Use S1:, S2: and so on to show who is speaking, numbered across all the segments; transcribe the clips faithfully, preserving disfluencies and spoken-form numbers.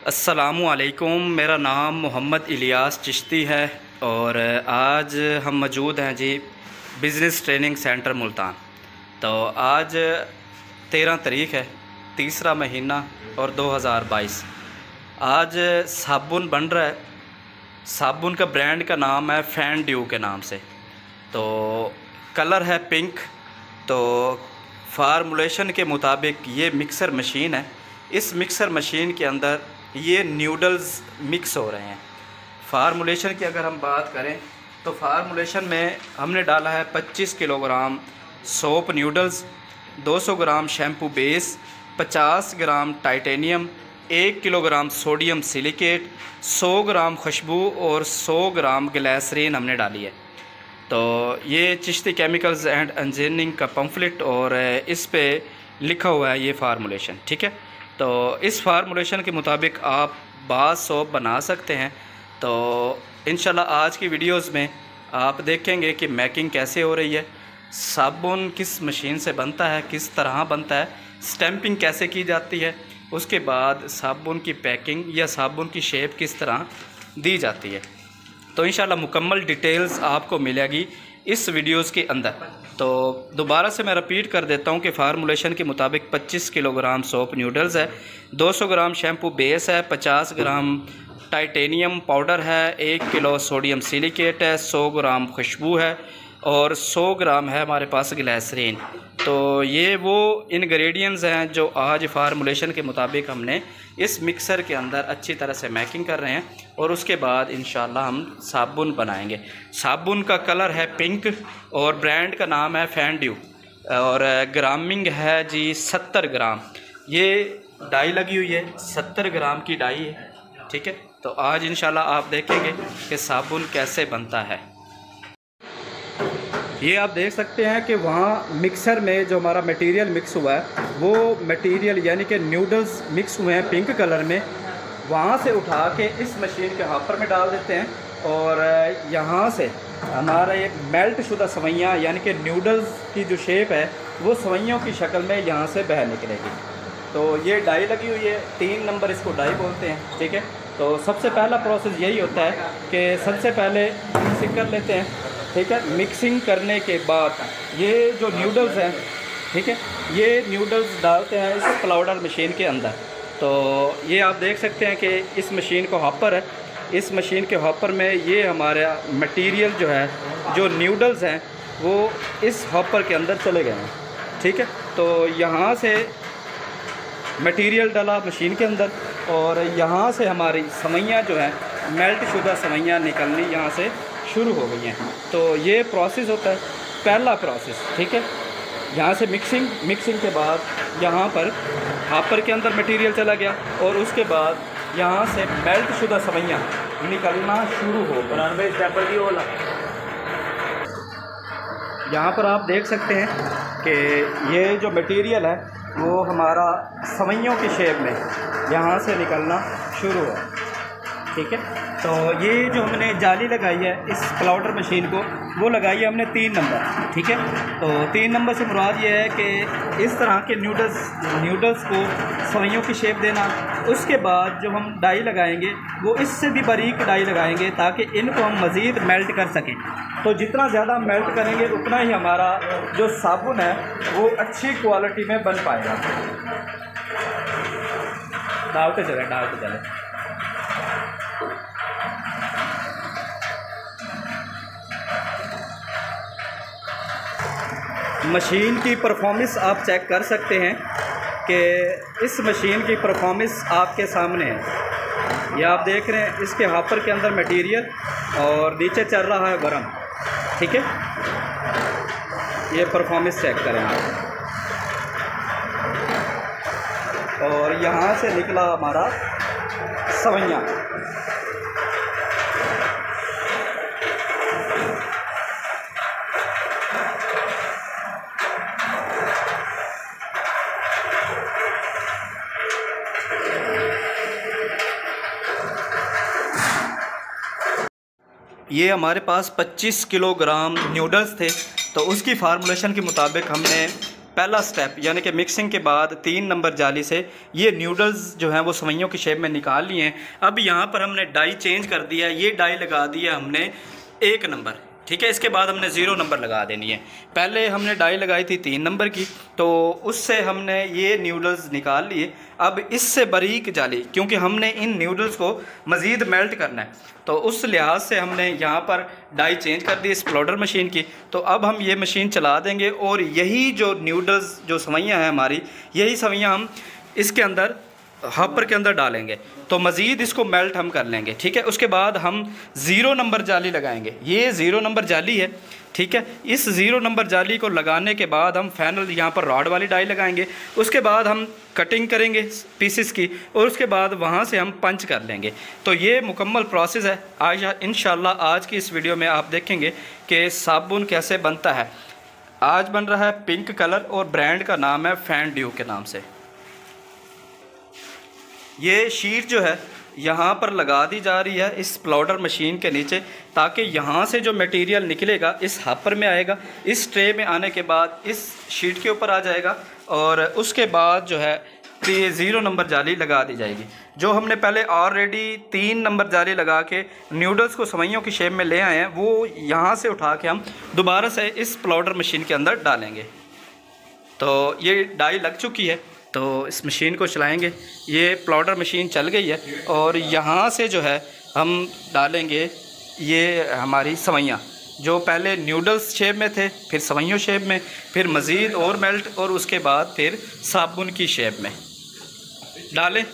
S1: अस्सलामुअलैकुम, मेरा नाम मोहम्मद इलियास चिश्ती है और आज हम मौजूद हैं जी बिज़नेस ट्रेनिंग सेंटर मुल्तान। तो आज तेरह तारीख़ है, तीसरा महीना और दो हज़ार बाईस। आज साबुन बन रहा है। साबुन का ब्रांड का नाम है फैन ड्यू के नाम से। तो कलर है पिंक। तो फार्मूलेशन के मुताबिक ये मिक्सर मशीन है। इस मिक्सर मशीन के अंदर ये न्यूडल्स मिक्स हो रहे हैं। फार्मूलेशन की अगर हम बात करें तो फार्मूलेशन में हमने डाला है पच्चीस किलोग्राम सोप न्यूडल्स, दो सौ ग्राम शैम्पू बेस, पचास ग्राम टाइटेनियम, एक किलोग्राम सोडियम सिलिकेट, सौ ग्राम खुशबू और सौ ग्राम ग्लिसरीन हमने डाली है। तो ये चिश्ती केमिकल्स एंड इंजीनियरिंग का पम्फलेट और इस पे लिखा हुआ है ये फार्मूलेशन, ठीक है। तो इस फार्मूलेशन के मुताबिक आप बाथ सोप बना सकते हैं। तो इंशाल्लाह आज की वीडियोस में आप देखेंगे कि मेकिंग कैसे हो रही है, साबुन किस मशीन से बनता है, किस तरह बनता है, स्टैंपिंग कैसे की जाती है, उसके बाद साबुन की पैकिंग या साबुन की शेप किस तरह दी जाती है। तो इंशाल्लाह मुकम्मल डिटेल्स आपको मिलेगी इस वीडियोस के अंदर। तो दोबारा से मैं रिपीट कर देता हूँ कि फार्मूलेशन के मुताबिक पच्चीस किलोग्राम सोप न्यूडल्स है, दो सौ ग्राम शैम्पू बेस है, पचास ग्राम टाइटेनियम पाउडर है, एक किलो सोडियम सिलिकेट है, सौ ग्राम खुशबू है और सौ ग्राम है हमारे पास ग्लिसरीन। तो ये वो इंग्रेडिएंट्स हैं जो आज फार्मूलेशन के मुताबिक हमने इस मिक्सर के अंदर अच्छी तरह से मैकिंग कर रहे हैं और उसके बाद इंशाल्लाह हम साबुन बनाएंगे। साबुन का कलर है पिंक और ब्रांड का नाम है फैन ड्यू और ग्रामिंग है जी सत्तर ग्राम। ये डाई लगी हुई है, सत्तर ग्राम की डाई है, ठीक है। तो आज इंशाल्लाह आप देखेंगे कि साबुन कैसे बनता है। ये आप देख सकते हैं कि वहाँ मिक्सर में जो हमारा मटेरियल मिक्स हुआ है वो मटेरियल यानी कि नूडल्स मिक्स हुए हैं पिंक कलर में, वहाँ से उठा के इस मशीन के हॉपर में डाल देते हैं और यहाँ से हमारा ये मेल्ट शुदा सवैयाँ यानी कि नूडल्स की जो शेप है वो सवैयों की शक्ल में यहाँ से बह निकलेगी। तो ये डाई लगी हुई है, तीन नंबर इसको डाई बोलते हैं, ठीक है। तो सबसे पहला प्रोसेस यही होता है कि सबसे पहले मिक्सिंग कर लेते हैं, ठीक है। मिक्सिंग करने के बाद ये जो नूडल्स हैं, ठीक है, ये नूडल्स डालते हैं इस पाउडर मशीन के अंदर। तो ये आप देख सकते हैं कि इस मशीन को हॉपर है, इस मशीन के हॉपर में ये हमारा मटेरियल जो है जो नूडल्स हैं वो इस हॉपर के अंदर चले गए हैं, ठीक है। तो यहाँ से मटेरियल डाला मशीन के अंदर और यहाँ से हमारी सवैयाँ जो है मेल्ट शुदा सवैयाँ निकलनी यहाँ से शुरू हो गई हैं। तो ये प्रोसेस होता है पहला प्रोसेस, ठीक है। यहाँ से मिक्सिंग मिक्सिंग के बाद यहाँ पर हापर के अंदर मटेरियल चला गया और उसके बाद यहाँ से मेल्ट शुदा सवैयाँ निकलना शुरू हो गई। यहाँ पर आप देख सकते हैं कि ये जो मटेरियल है वो हमारा सवैयों की शेप में यहाँ से निकलना शुरू हो, ठीक है। तो ये जो हमने जाली लगाई है इस पाउडर मशीन को वो लगाई है हमने तीन नंबर, ठीक है। तो तीन नंबर से मुराद ये है कि इस तरह के नूडल्स नूडल्स को सवैयों की शेप देना। उसके बाद जो हम डाई लगाएंगे वो इससे भी बारीक डाई लगाएंगे ताकि इनको हम मज़ीद मेल्ट कर सकें। तो जितना ज़्यादा मेल्ट करेंगे उतना ही हमारा जो साबुन है वो अच्छी क्वालिटी में बन पाएगा। डालते चलें डालते चलें मशीन की परफॉर्मेंस आप चेक कर सकते हैं कि इस मशीन की परफॉर्मेंस आपके सामने है। ये आप देख रहे हैं इसके हॉपर के अंदर मटेरियल और नीचे चल रहा है गरम, ठीक है। ये परफॉर्मेंस चेक करें आप। और यहाँ से निकला हमारा सवैयाँ। ये हमारे पास पच्चीस किलोग्राम नूडल्स थे। तो उसकी फार्मूलेशन के मुताबिक हमने पहला स्टेप यानी कि मिक्सिंग के बाद तीन नंबर जाली से ये न्यूडल्स जो हैं वो सवैयों की शेप में निकाल लिए हैं। अब यहाँ पर हमने डाई चेंज कर दिया, ये डाई लगा दिया हमने एक नंबर, ठीक है। इसके बाद हमने ज़ीरो नंबर लगा देनी है। पहले हमने डाई लगाई थी तीन नंबर की, तो उससे हमने ये न्यूडल्स निकाल लिए। अब इससे बारीक जाली, क्योंकि हमने इन न्यूडल्स को मज़ीद मेल्ट करना है, तो उस लिहाज से हमने यहाँ पर डाई चेंज कर दी एक्सप्लोडर मशीन की। तो अब हम ये मशीन चला देंगे और यही जो न्यूडल्स जो सवैयाँ हैं हमारी, यही सवैयाँ हम इसके अंदर हॉपर के अंदर डालेंगे, तो मज़ीद इसको मेल्ट हम कर लेंगे, ठीक है। उसके बाद हम ज़ीरो नंबर जाली लगाएंगे। ये ज़ीरो नंबर जाली है, ठीक है। इस ज़ीरो नंबर जाली को लगाने के बाद हम फाइनल यहाँ पर रॉड वाली डाई लगाएंगे। उसके बाद हम कटिंग करेंगे पीसेस की और उसके बाद वहाँ से हम पंच कर लेंगे। तो ये मुकम्मल प्रोसेस है। आज इंशाल्लाह आज की इस वीडियो में आप देखेंगे कि साबुन कैसे बनता है। आज बन रहा है पिंक कलर और ब्रांड का नाम है फैन ड्यू के नाम से। ये शीट जो है यहाँ पर लगा दी जा रही है इस प्लाउडर मशीन के नीचे, ताकि यहाँ से जो मटेरियल निकलेगा इस हापर में आएगा, इस ट्रे में आने के बाद इस शीट के ऊपर आ जाएगा और उसके बाद जो है ये ज़ीरो नंबर जाली लगा दी जाएगी। जो हमने पहले ऑलरेडी तीन नंबर जाली लगा के न्यूडल्स को सवैयों की शेप में ले आए हैं, वो यहाँ से उठा के हम दोबारा से इस प्लाउडर मशीन के अंदर डालेंगे। तो ये डाई लग चुकी है, तो इस मशीन को चलाएंगे। ये प्लाउडर मशीन चल गई है और यहाँ से जो है हम डालेंगे ये हमारी सवैयाँ, जो पहले न्यूडल्स शेप में थे, फिर सवैयों शेप में, फिर मज़ीद और मेल्ट और उसके बाद फिर साबुन की शेप में डालें।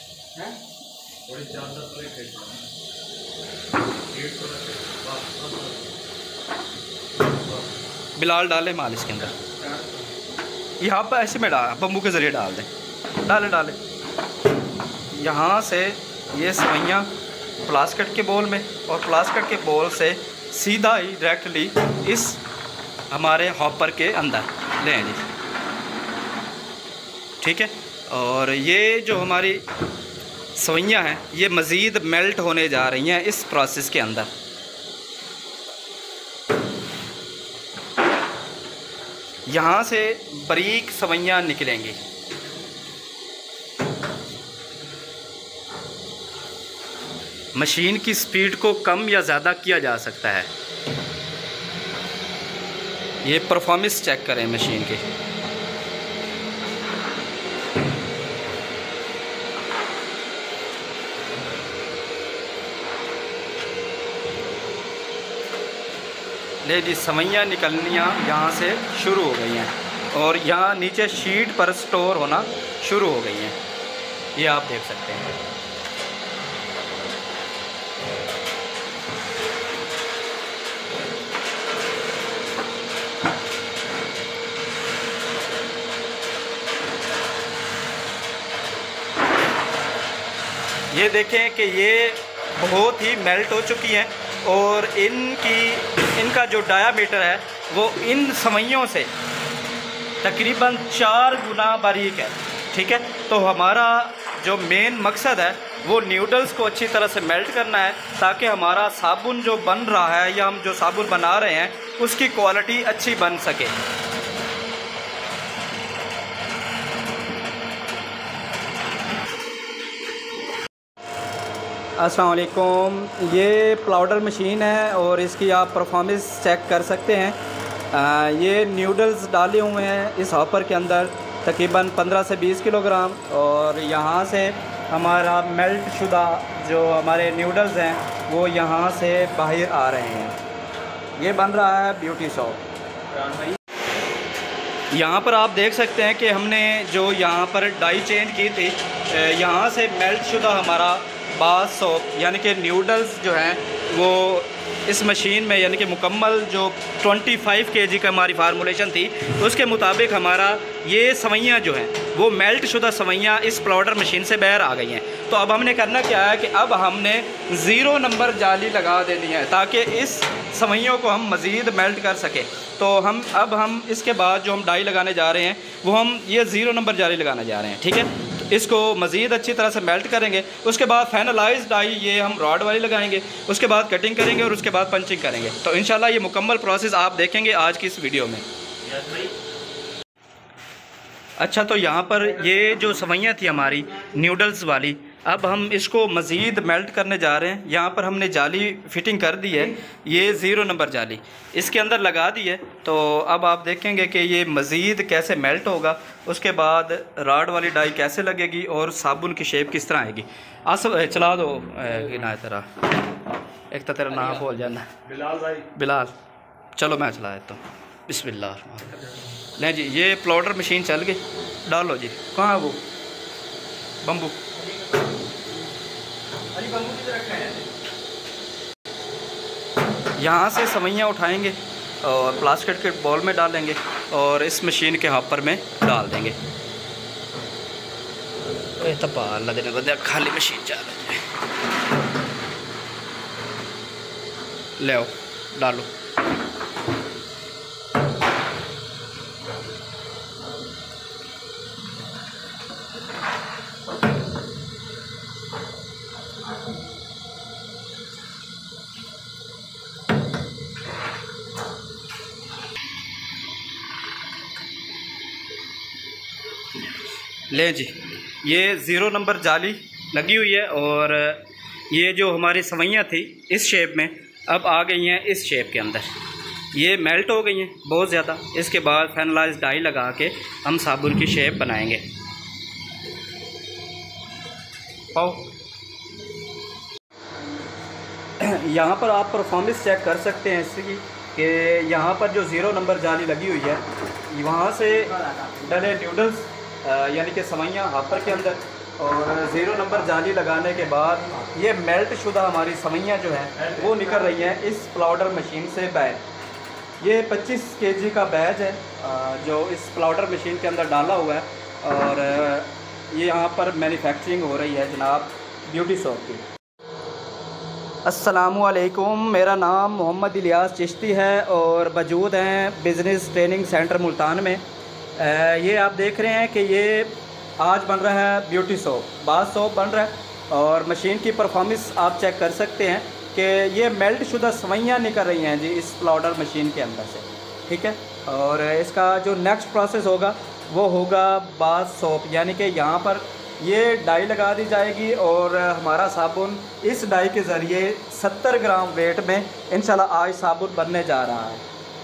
S1: बिलाल डालें माल इसके अंदर, यहाँ पर ऐसे में डाल बम्बू के ज़रिए डाल दें, डालें डालें। यहाँ से ये सवैयाँ प्लास्टिक के बोल में और प्लास्टिक के बोल से सीधा ही डायरेक्टली इस हमारे हॉपर के अंदर लें जी, ठीक है। और ये जो हमारी सवैयाँ हैं ये मज़ीद मेल्ट होने जा रही हैं इस प्रोसेस के अंदर। यहाँ से बारीक सवैयाँ निकलेंगी। मशीन की स्पीड को कम या ज़्यादा किया जा सकता है। ये परफॉर्मेंस चेक करें मशीन की। ले जी सवैयाँ निकलनियाँ यहाँ से शुरू हो गई हैं और यहाँ नीचे शीट पर स्टोर होना शुरू हो गई हैं, ये आप देख सकते हैं। ये देखें कि ये बहुत ही मेल्ट हो चुकी हैं और इनकी इनका जो डायामीटर है वो इन सवैयों से तकरीबन चार गुना बारीक है, ठीक है। तो हमारा जो मेन मकसद है वो न्यूडल्स को अच्छी तरह से मेल्ट करना है, ताकि हमारा साबुन जो बन रहा है या हम जो साबुन बना रहे हैं उसकी क्वालिटी अच्छी बन सके। अस्सलाम वालेकुम, ये प्लाउडर मशीन है और इसकी आप परफॉर्मेंस चेक कर सकते हैं। आ, ये न्यूडल्स डाले हुए हैं इस हॉपर के अंदर तकरीबन पंद्रह से बीस किलोग्राम, और यहाँ से हमारा मेल्ट शुदा जो हमारे न्यूडल्स हैं वो यहाँ से बाहर आ रहे हैं। ये बन रहा है ब्यूटी सॉप। यहाँ पर आप देख सकते हैं कि हमने जो यहाँ पर डाई चेंज की थी, यहाँ से मेल्ट शुदा हमारा बास सॉप यानी कि न्यूडल्स जो हैं वो इस मशीन में यानी कि मुकम्मल जो पच्चीस केजी का हमारी फार्मूलेशन थी उसके मुताबिक हमारा ये सवैयाँ जो हैं वो मेल्ट शुदा सवैयाँ इस प्लाउडर मशीन से बाहर आ गई हैं। तो अब हमने करना क्या है कि अब हमने ज़ीरो नंबर जाली लगा देनी है ताकि इस सवैयों को हम मज़ीद मेल्ट कर सकें। तो हम अब हम इसके बाद जो हम डाई लगाने जा रहे हैं वो हम ये ज़ीरो नंबर जाली लगाने जा रहे हैं, ठीक है। इसको मज़ीद अच्छी तरह से मेल्ट करेंगे, उसके बाद फाइनलाइज डाई ये हम रॉड वाली लगाएंगे, उसके बाद कटिंग करेंगे और उसके बाद पंचिंग करेंगे। तो इंशाल्लाह ये मुकम्मल प्रोसेस आप देखेंगे आज की इस वीडियो में। अच्छा, तो यहाँ पर ये जो सवैयाँ थी हमारी नूडल्स वाली, अब हम इसको मज़ीद मेल्ट करने जा रहे हैं। यहाँ पर हमने जाली फिटिंग कर दी है, ये ज़ीरो नंबर जाली इसके अंदर लगा दी है। तो अब आप देखेंगे कि ये मज़ीद कैसे मेल्ट होगा, उसके बाद राड वाली डाई कैसे लगेगी और साबुन की शेप किस तरह आएगी। आसफ चला दो ना तेरा, एक तो तेरा नाम बोल जाना, बिलाल भाई। बिलाल, चलो मैं चला देता हूँ। बिस्मिल्लाह। नहीं जी, ये प्लॉटर मशीन चल गई, डालो जी। कहाँ है वो बम्बू? यहाँ से सवैयाँ उठाएंगे और प्लास्टिक के बॉल में डालेंगे और इस मशीन के हॉपर में डाल देंगे। तबाला देने बंदे खाली मशीन चल रही है। ले आओ, डालो। ले जी, ये ज़ीरो नंबर जाली लगी हुई है और ये जो हमारी सवैयाँ थी इस शेप में अब आ गई हैं इस शेप के अंदर। ये मेल्ट हो गई हैं बहुत ज़्यादा। इसके बाद फेनलाइज डाई लगा के हम साबुन की शेप बनाएंगे। पाओ यहाँ पर आप परफॉर्मेंस चेक कर सकते हैं इसकी कि यहाँ पर जो ज़ीरो नंबर जाली लगी हुई है, वहाँ से डले नूडल्स यानी कि सवैयाँ हापर के अंदर, और ज़ीरो नंबर जाली लगाने के बाद ये मेल्ट शुदा हमारी सवैयाँ जो हैं वो निकल रही हैं इस प्लाउडर मशीन से बैच। ये पच्चीस केजी का बैच है जो इस प्लाउडर मशीन के अंदर डाला हुआ है और ये यहाँ पर मैन्युफैक्चरिंग हो रही है जनाब ब्यूटी सोप की। अस्सलामुअलैकुम, मेरा नाम मोहम्मद इलियास चिश्ती है और मौजूद हैं बिज़नेस ट्रेनिंग सेंटर मुल्तान में। ये आप देख रहे हैं कि ये आज बन रहा है ब्यूटी सोप, बाथ सोप बन रहा है और मशीन की परफॉर्मेंस आप चेक कर सकते हैं कि ये मेल्ट शुदा सवैयाँ निकल रही हैं जी इस प्लाउडर मशीन के अंदर से, ठीक है। और इसका जो नेक्स्ट प्रोसेस होगा वो होगा बाथ सोप, यानी कि यहाँ पर ये डाई लगा दी जाएगी और हमारा साबुन इस डाई के ज़रिए सत्तर ग्राम वेट में इंशाल्लाह आज साबुन बनने जा रहा है।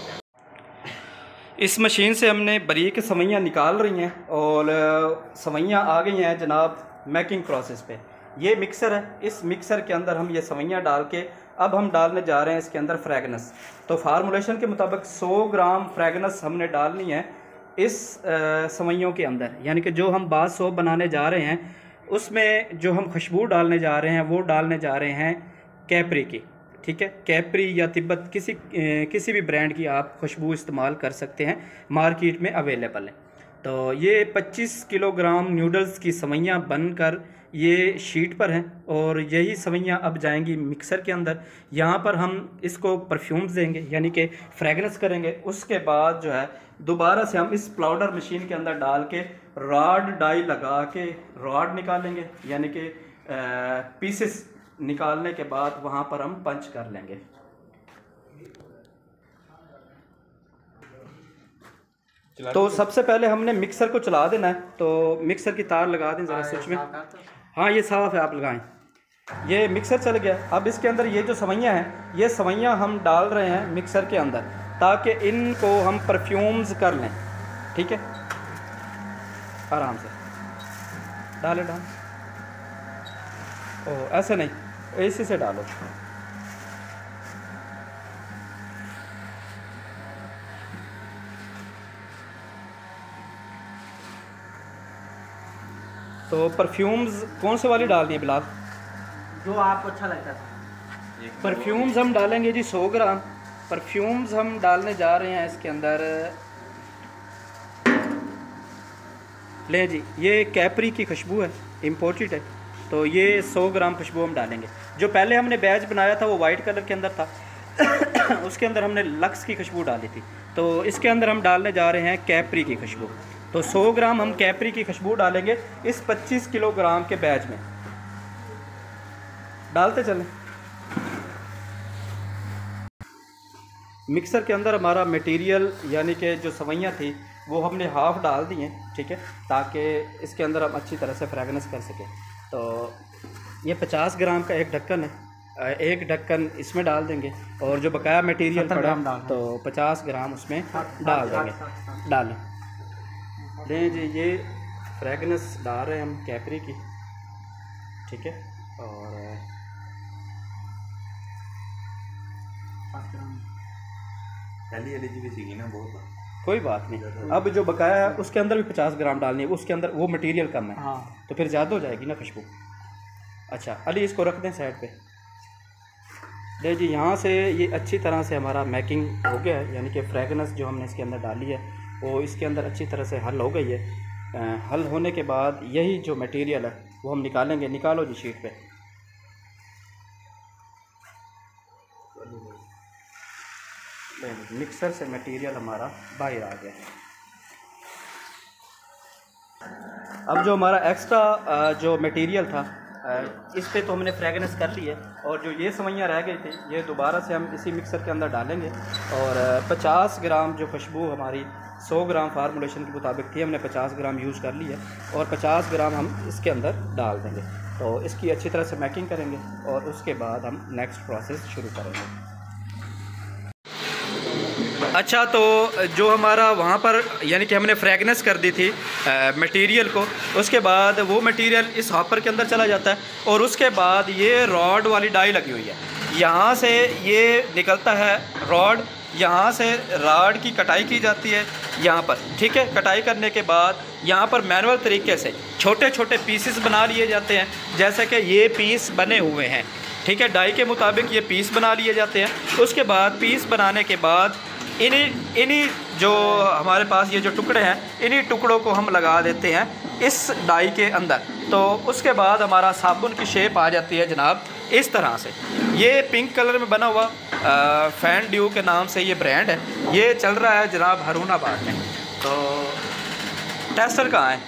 S1: इस मशीन से हमने बारीक सवैयाँ निकाल रही हैं और सवैयाँ आ गई हैं जनाब मेकिंग प्रोसेस पे। ये मिक्सर है, इस मिक्सर के अंदर हम ये सवैयाँ डाल के अब हम डालने जा रहे हैं इसके अंदर फ्रेगनेंस। तो फार्मूलेशन के मुताबिक सौ ग्राम फ्रेगनेंस हमने डालनी है इस सवैयों के अंदर, यानी कि जो हम बाथ सोप बनाने जा रहे हैं उसमें जो हम खुशबू डालने जा रहे हैं वो डालने जा रहे हैं कैपरी की, ठीक है। कैपरी या तिब्बत किसी ए, किसी भी ब्रांड की आप खुशबू इस्तेमाल कर सकते हैं, मार्केट में अवेलेबल है। तो ये पच्चीस किलोग्राम नूडल्स की सवैयाँ बनकर ये शीट पर हैं और यही सवैयाँ अब जाएंगी मिक्सर के अंदर। यहाँ पर हम इसको परफ्यूम्स देंगे यानी कि फ्रेगनेंस करेंगे। उसके बाद जो है दोबारा से हम इस प्लाउडर मशीन के अंदर डाल के रॉड डाई लगा के रॉड निकालेंगे, यानी कि पीसेस निकालने के बाद वहाँ पर हम पंच कर लेंगे। तो सबसे पहले हमने मिक्सर को चला देना है, तो मिक्सर की तार लगा दें ज़रा स्विच में। हाँ ये साफ़ है, आप लगाएं। ये मिक्सर चल गया। अब इसके अंदर ये जो सवैयाँ हैं ये सवैयाँ हम डाल रहे हैं मिक्सर के अंदर ताकि इनको हम परफ्यूम्स कर लें, ठीक है। आराम से डाले डाल ओ ऐसे नहीं, ऐसे से डालो। तो परफ्यूम्स कौन से वाली डालनी है बिलाल?
S2: जो आपको अच्छा लगता है।
S1: परफ्यूम्स हम डालेंगे जी सौ ग्राम परफ्यूम्स हम डालने जा रहे हैं इसके अंदर। ले जी, ये कैपरी की खुशबू है, इम्पोर्टेड है, तो ये सौ ग्राम खुशबू हम डालेंगे। जो पहले हमने बैच बनाया था वो वाइट कलर के अंदर था उसके अंदर हमने लक्स की खुशबू डाली थी, तो इसके अंदर हम डालने जा रहे हैं कैपरी की खुशबू। तो सौ ग्राम हम कैपरी की खुशबू डालेंगे इस पच्चीस किलोग्राम के बैच में। डालते चलें। मिक्सर के अंदर हमारा मटेरियल यानी कि जो सवैयाँ थी वो हमने हाफ़ डाल दिए, ठीक है, ताकि इसके अंदर हम अच्छी तरह से फ्रेगनेंस कर सकें। तो ये पचास ग्राम का एक ढक्कन है, एक ढक्कन इसमें डाल देंगे और जो बकाया मटेरियल पड़ा तो पचास ग्राम उसमें डाल देंगे। डालें दें जी, ये फ्रेगनेंस डाल रहे हैं हम कैपरी की, ठीक है। और
S3: ना बहुत,
S1: कोई बात नहीं, अब जो बकाया है उसके अंदर भी पचास ग्राम डालनी है, उसके अंदर वो मटेरियल कम है। हाँ। तो फिर ज़्यादा हो जाएगी ना खुशबू। अच्छा अली, इसको रख दें साइड पे। ले जी, यहाँ से ये अच्छी तरह से हमारा मेकिंग हो गया है, यानी कि फ्रेगनेंस जो हमने इसके अंदर डाली है वो इसके अंदर अच्छी तरह से हल हो गई है। आ, हल होने के बाद यही जो मटेरियल है वो हम निकालेंगे। निकालो जी शीट पे। मिक्सर से मटेरियल हमारा बाहर आ गया। अब जो हमारा एक्स्ट्रा जो मटेरियल था इस पे तो हमने फ्रेगनेंस कर ली है, और जो ये सवैयाँ रह गई थी ये दोबारा से हम इसी मिक्सर के अंदर डालेंगे। और पचास ग्राम जो खुशबू हमारी सौ ग्राम फार्मूलेशन के मुताबिक थी, हमने पचास ग्राम यूज़ कर ली है और पचास ग्राम हम इसके अंदर डाल देंगे। तो इसकी अच्छी तरह से मैकिंग करेंगे और उसके बाद हम नेक्स्ट प्रोसेस शुरू करेंगे। अच्छा, तो जो हमारा वहाँ पर यानी कि हमने फ्रेगनेंस कर दी थी मटेरियल को, उसके बाद वो मटेरियल इस हॉपर के अंदर चला जाता है और उसके बाद ये रॉड वाली डाई लगी हुई है, यहाँ से ये निकलता है रॉड, यहाँ से रॉड की कटाई की जाती है यहाँ पर, ठीक है। कटाई करने के बाद यहाँ पर मैनुअल तरीके से छोटे छोटे पीसेस बना लिए जाते हैं, जैसे कि ये पीस बने हुए हैं, ठीक है। डाई के मुताबिक ये पीस बना लिए जाते हैं। उसके बाद पीस बनाने के बाद इन्हीं इन्हीं जो हमारे पास ये जो टुकड़े हैं, इन्हीं टुकड़ों को हम लगा देते हैं इस डाई के अंदर। तो उसके बाद हमारा साबुन की शेप आ जाती है जनाब इस तरह से। ये पिंक कलर में बना हुआ फैन ड्यू के नाम से ये ब्रांड है, ये चल रहा है जनाब हरूनाबाद में। तो टेस्टर कहाँ है?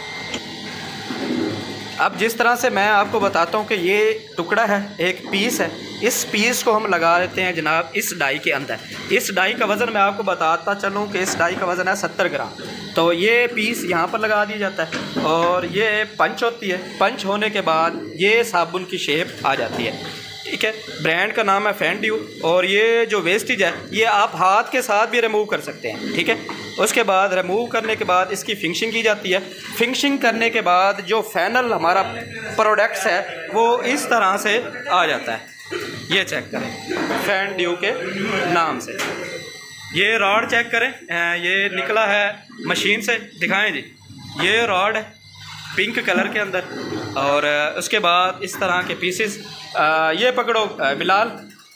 S1: अब जिस तरह से मैं आपको बताता हूँ कि ये टुकड़ा है, एक पीस है, इस पीस को हम लगा देते हैं जनाब इस डाई के अंदर। इस डाई का वज़न मैं आपको बताता चलूँ कि इस डाई का वज़न है सत्तर ग्राम। तो ये पीस यहाँ पर लगा दिया जाता है और ये पंच होती है। पंच होने के बाद ये साबुन की शेप आ जाती है, ठीक है। ब्रांड का नाम है फैन ड्यू। और ये जो वेस्टेज है ये आप हाथ के साथ भी रिमूव कर सकते हैं, ठीक है। उसके बाद रिमूव करने के बाद इसकी फिनिशिंग की जाती है। फिनिशिंग करने के बाद जो फाइनल हमारा प्रोडक्ट्स है वो इस तरह से आ जाता है। ये चेक करें, फैन ड्यू के नाम से। ये रॉड चेक करें, ये निकला है मशीन से, दिखाएं जी। ये रॉड है पिंक कलर के अंदर, और उसके बाद इस तरह के पीसेस। ये पकड़ो बिलाल,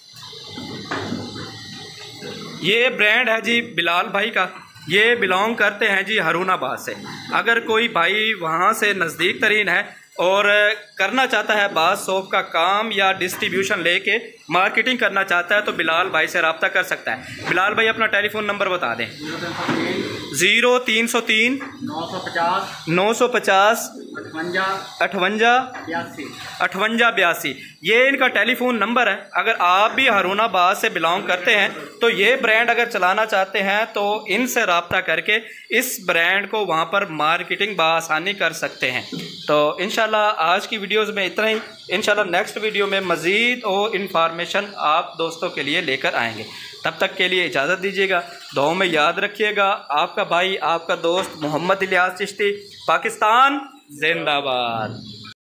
S1: ये ब्रांड है जी बिलाल भाई का, ये बिलोंग करते हैं जी हरूनाबाद से। अगर कोई भाई वहाँ से नज़दीक तरीन है और करना चाहता है बाथ सोप का काम या डिस्ट्रीब्यूशन लेके मार्केटिंग करना चाहता है तो बिलाल भाई से रब्ता कर सकता है। बिलाल भाई अपना टेलीफोन नंबर बता दें। ज़ीरो तीन सौ तीन
S2: नौ सौ पचास
S1: नौ सौ पचास
S2: अठवंजा
S1: अठवंजा
S2: बयासी
S1: अठवंजा बयासी ये इनका टेलीफोन नंबर है। अगर आप भी हरूनाबाद से बिलोंग करते हैं तो ये ब्रांड अगर चलाना चाहते हैं तो इनसे रब्ता करके इस ब्रांड को वहाँ पर मार्केटिंग बआसानी कर सकते हैं। तो इंशाल्लाह आज की वीडियोस में इतना ही। इंशाल्लाह नेक्स्ट वीडियो में मज़ीद और इन्फॉर्मेशन आप दोस्तों के लिए लेकर आएंगे। तब तक के लिए इजाज़त दीजिएगा। दुआओं में याद रखिएगा। आपका भाई, आपका दोस्त मोहम्मद इलियास चिश्ती, पाकिस्तान जिंदाबाद।